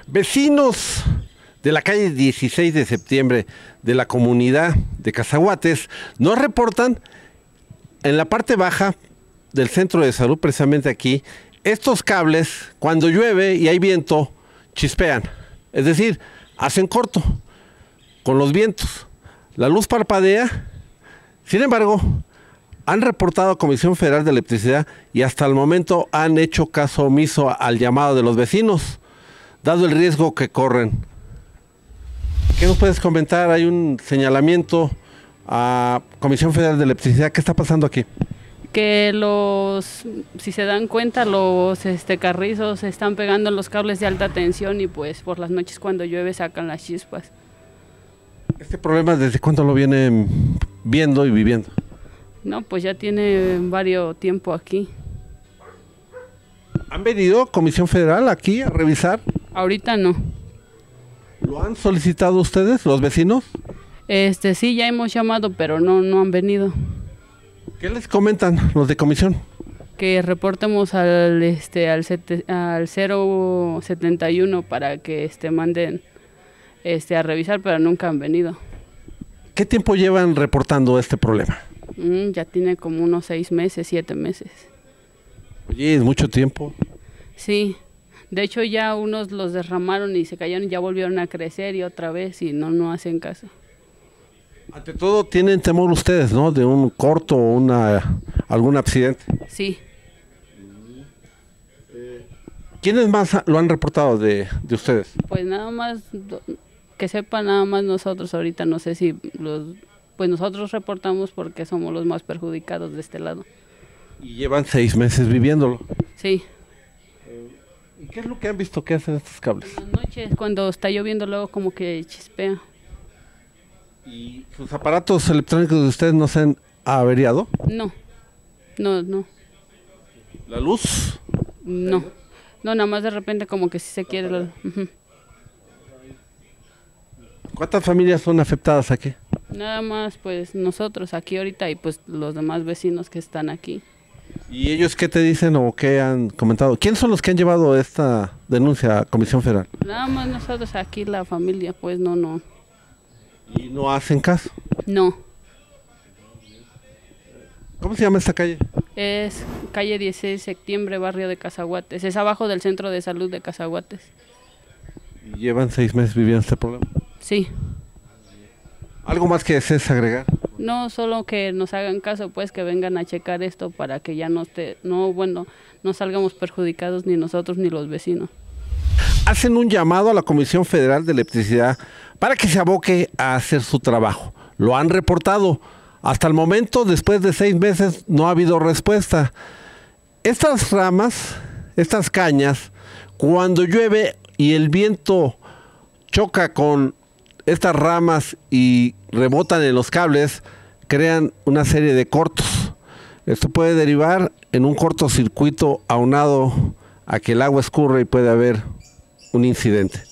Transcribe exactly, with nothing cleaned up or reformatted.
Vecinos de la calle dieciséis de septiembre de la comunidad de Cazahuates nos reportan en la parte baja del centro de salud, precisamente aquí, estos cables, cuando llueve y hay viento, chispean. Es decir, hacen corto con los vientos. La luz parpadea. Sin embargo, han reportado a Comisión Federal de Electricidad y hasta el momento han hecho caso omiso al llamado de los vecinos, dado el riesgo que corren. ¿Qué nos puedes comentar? Hay un señalamiento a Comisión Federal de Electricidad. ¿Qué está pasando aquí? Que los, si se dan cuenta, los este, carrizos se están pegando en los cables de alta tensión y pues por las noches cuando llueve sacan las chispas. ¿Este problema desde cuándo lo vienen viendo y viviendo? No, pues ya tiene varios tiempo aquí. ¿Han venido Comisión Federal aquí a revisar? Ahorita no. ¿Lo han solicitado ustedes, los vecinos? Este, sí, ya hemos llamado, pero no, no han venido. ¿Qué les comentan los de comisión? Que reportemos al este al, sete, al cero setenta y uno para que este manden este a revisar, pero nunca han venido. ¿Qué tiempo llevan reportando este problema? Mm, ya tiene como unos seis meses, siete meses. Oye, es mucho tiempo. Sí, de hecho ya unos los derramaron y se cayeron y ya volvieron a crecer y otra vez y no, no hacen caso. Ante todo tienen temor ustedes, ¿no? De un corto o una, algún accidente. Sí. ¿Quiénes más lo han reportado de, de ustedes? Pues nada más, que sepa nada más nosotros ahorita, no sé si los, pues nosotros reportamos porque somos los más perjudicados de este lado. Y llevan seis meses viviéndolo. Sí. ¿Y qué es lo que han visto que hacen estos cables? En las noches, cuando está lloviendo, luego como que chispea. ¿Y sus aparatos electrónicos de ustedes no se han averiado? No, no, no. ¿La luz? No, no, nada más de repente como que sí se quiere. La... Uh-huh. ¿Cuántas familias son afectadas aquí? Nada más pues nosotros aquí ahorita y pues los demás vecinos que están aquí. ¿Y ellos qué te dicen o qué han comentado? ¿Quiénes son los que han llevado esta denuncia a Comisión Federal? Nada más nosotros aquí, la familia, pues no, no. ¿Y no hacen caso? No. ¿Cómo se llama esta calle? Es calle dieciséis de septiembre, barrio de Cazahuates. Es abajo del centro de salud de Cazahuates. ¿Y llevan seis meses viviendo este problema? Sí. ¿Algo más que desees agregar? No, solo que nos hagan caso, pues que vengan a checar esto para que ya no esté, no, bueno, no salgamos perjudicados ni nosotros ni los vecinos. Hacen un llamado a la Comisión Federal de Electricidad para que se aboque a hacer su trabajo. Lo han reportado. Hasta el momento, después de seis meses, no ha habido respuesta. Estas ramas, estas cañas, cuando llueve y el viento choca con estas ramas y rebotan en los cables, crean una serie de cortos. Esto puede derivar en un cortocircuito aunado a que el agua escurre y puede haber un incidente.